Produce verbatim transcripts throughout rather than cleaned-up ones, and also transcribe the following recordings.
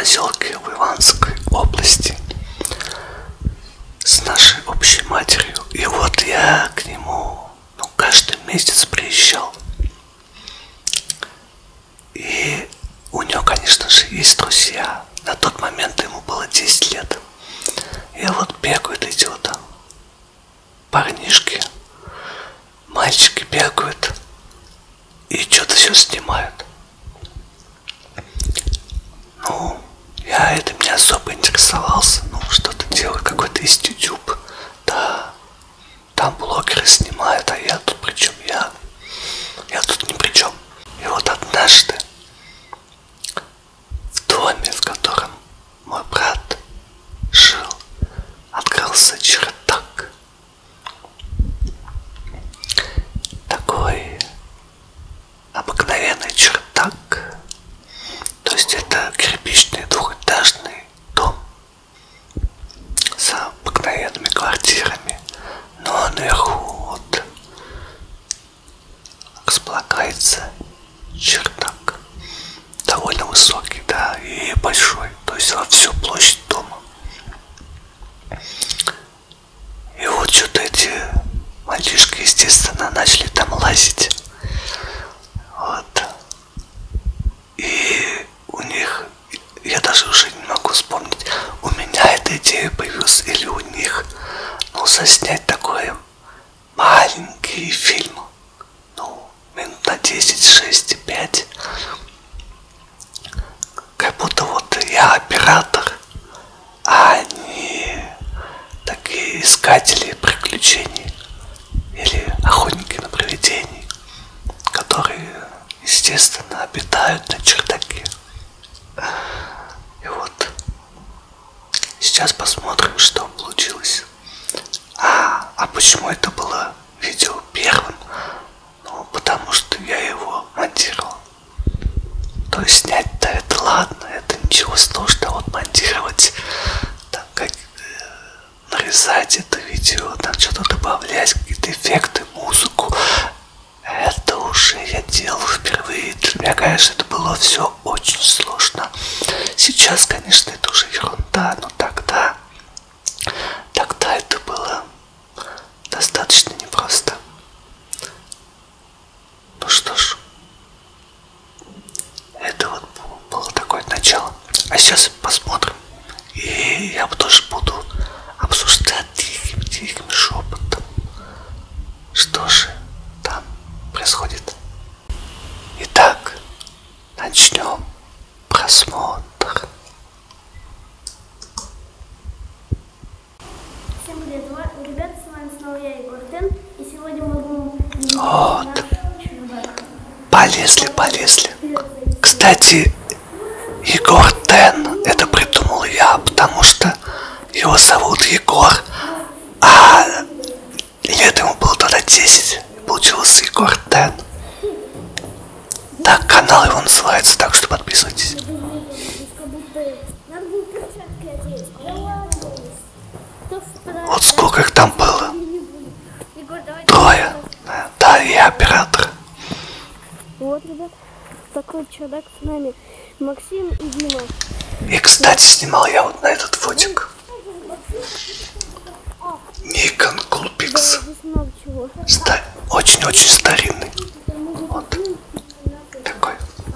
поселке в Иванской области с нашей общей матерью. И вот я к нему ну, каждый месяц приезжал. И у него, конечно же, есть друзья. На тот момент ему было десять лет. И вот бегают эти вот парнишки, мальчики бегают и что-то все снимают. Ну, я этим не особо интересовался. Ну, что-то делаю, какой-то есть YouTube. Да, там блогеры снимают, а я тут при чем? Я, я тут ни при чем. И вот однажды в доме, в котором мой брат жил, открылся чердак. Такой обыкновенный чердак. То есть это кирпичный двухэтажный дом с обыкновенными квартирами. Но наверху вот располагается чердак. Довольно высокий, да, и большой. То есть во всю площадь дома. И вот что-то эти мальчишки, естественно, начали там лазить. Вот. И у них, я даже уже не могу вспомнить, у меня эта идея появилась или у них, ну, заснять такой маленький фильм, ну, минут на десять, шесть, пять. Как будто вот я оператор, а они такие искатели приключений или охотники на привидений, которые, естественно, обитают на чердаке. И вот сейчас посмотрим, что получилось. А, а почему это было видео первым? Ну, потому что я его монтировал. То есть снять-то это ладно, это ничего сложного, вот монтировать, там как э, нарезать это видео, там что-то добавлять, какие-то эффекты, музыку. Это уже я делал впервые. Для меня, конечно, это было все очень сложно. Сейчас, конечно, это уже ерунда, но тогда, тогда это было достаточно непросто. Ну что ж, это вот было такое начало. А сейчас посмотрим. И я тоже буду обсуждать тихим-тихим шепотом, что же там происходит. Итак, начнем просмотр. Всем привет, ребята, с вами снова я, Егор Тен, и сегодня мы будем... Вот. Полезли, полезли. Кстати, Егор Тен, это придумал я, потому что его зовут Егор, а лет ему было тогда десять, и получился Егор Тен. Так, канал его называется, так что подписывайтесь. Вот сколько их там было? Трое. Да, и оператор. Вот, ребят, такой чердак с нами. Максим и Дима. И, кстати, снимал я вот на этот фотик. Nikon Coolpix. Ста- Очень-очень старинный. Вот. Такой.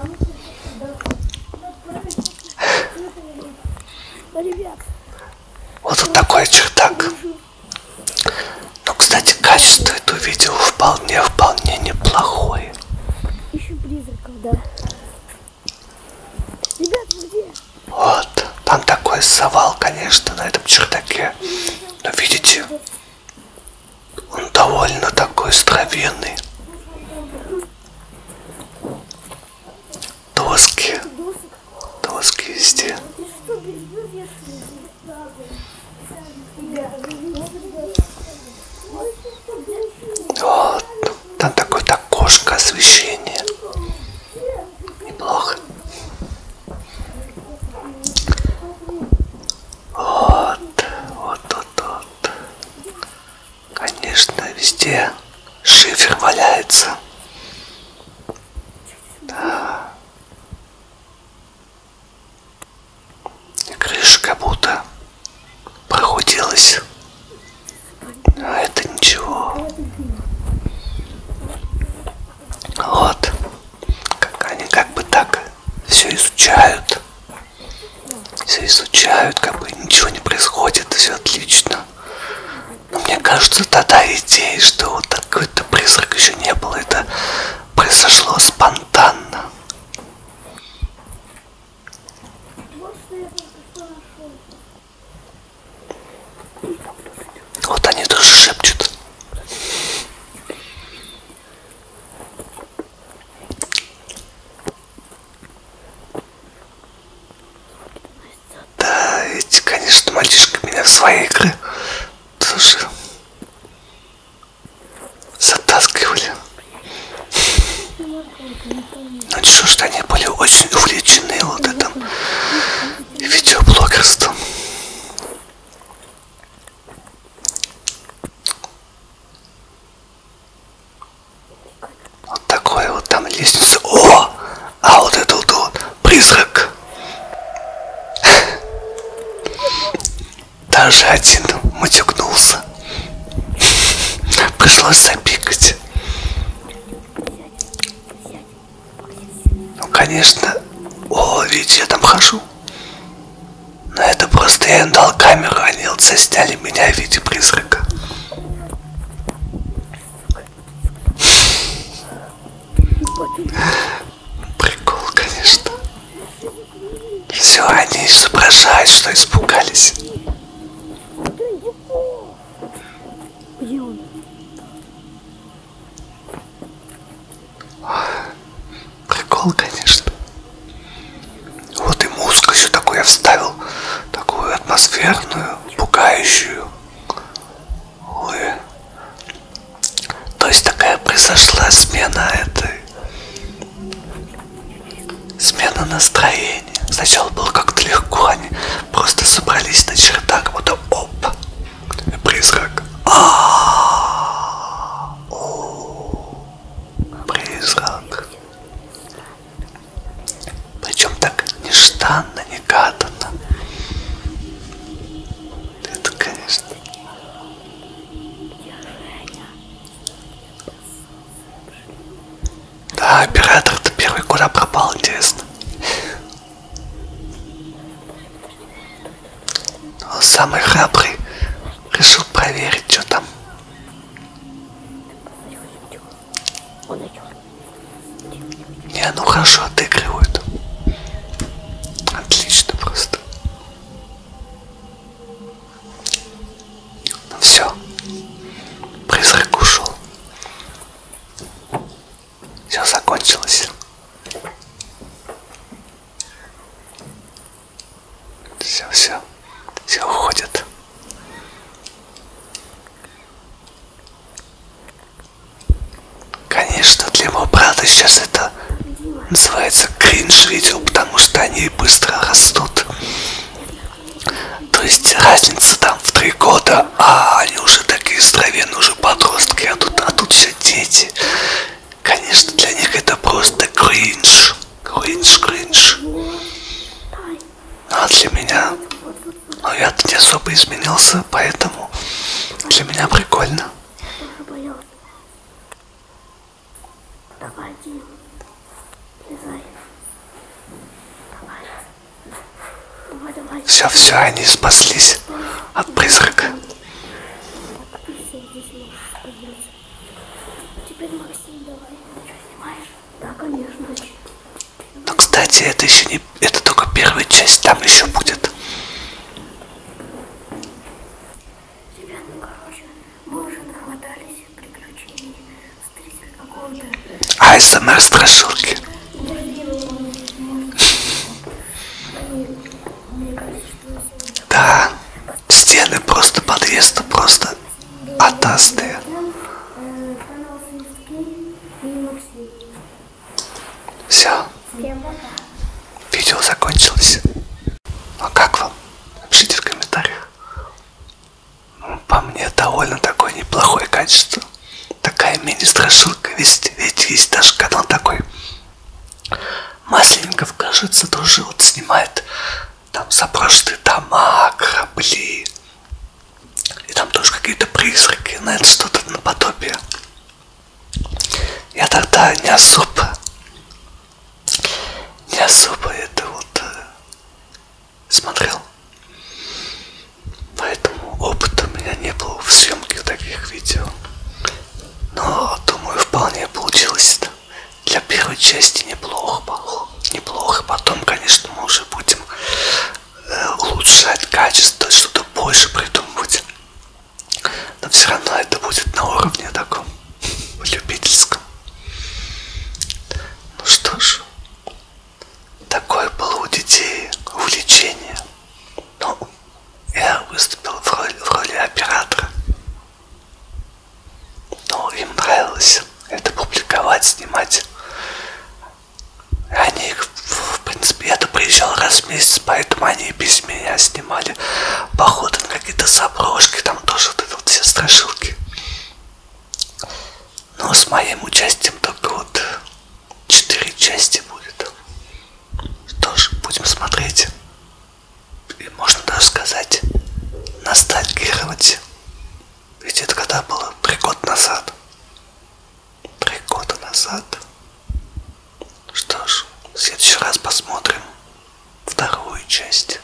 Вот вот такой чердак. Ну, кстати, качество этого видео вполне-вполне неплохое. Ищу призраков, да. Ребят, где? Вот. Там такой завал, конечно, на этом чердаке. Но видите, он довольно такой здоровенный. Доски. Доски везде. Вот. Там такое-то окошко, освещение. Неплохо. Вот. Вот, вот, вот. изучают. Все изучают, как бы ничего не происходит, все отлично. Но мне кажется, тогда идея, что вот такой-то призрак еще не было, это произошло спонтанно. Вот они тоже шепчут. Да, эти, конечно, мальчишки меня в свои игры тоже затаскивали. Ну что ж, они были очень увлечены вот этим видеоблогерством. Вот такое вот там лестница. О! А вот это вот, вот призрак. Даже один матюкнулся. Пришлось запикать. Ну, конечно. О, видите, я там хожу. Но это просто я им дал камеру, они вот засняли меня в виде призрака. Прикол, конечно. Все, они изображают, что испугались. Где он? Прикол, конечно. Вот и музыку еще такую я вставил. Такую атмосферную, пугающую. Ой. То есть такая произошла смена этой. Смена настроения. Сначала было как-то легко, они просто собрались на чердак, вот оп, и призрак. А-а-а, о, призрак. Причем так нежданно, негаданно. Это, конечно. Да, оператор-то первый куда пропал, интересно. Но самый храбрый решил проверить, что там. Не, ну хорошо отыгрывают. Отлично просто. Ну все. Призрак ушел. Все закончилось. Все, все. Все уходят. Конечно, для моего брата сейчас это называется кринж видео, потому что они быстро растут. То есть разница там в три года, а они уже такие здоровенные, уже подростки, а тут, а тут все дети. Конечно, для них это просто кринж. Кринж, кринж. А для меня... Ну, я-то не особо изменился, поэтому для меня прикольно. Все, все, они спаслись от призрака. Но, кстати, это еще не... Это только первая часть, там еще будет. А эс эм эр страшилки. Да, стены просто подъезда, просто атастые. Все. Видео закончилось. А как вам? Напишите в комментариях. Ну, по мне довольно такое неплохое качество. Такая мини-страшилка. Ведь, ведь есть даже канал такой. Масленников, кажется, тоже вот снимает там заброшенные дома, корабли. И там тоже какие-то призраки. На это что-то наподобие. Я тогда не особо, не особо это вот первой части неплохо было. Неплохо. Потом, конечно, мы уже будем э, улучшать качество, что-то больше придумывать. Но все равно это будет на уровне таком любительском. Ну что ж, такое было у детей увлечение. Ну, я выступил в роли, в роли оператора. Ну, им нравилось это публиковать, снимать. Они, в принципе, я-то приезжал раз в месяц, поэтому они без меня снимали походы на какие-то заброшки, там тоже вот это вот все страшилки. Но с моим участием только вот четыре части будет. Что ж, будем смотреть. И можно даже сказать, ностальгировать. Ведь это когда было? Три года назад. Три года назад. Что ж, в следующий раз посмотрим вторую часть.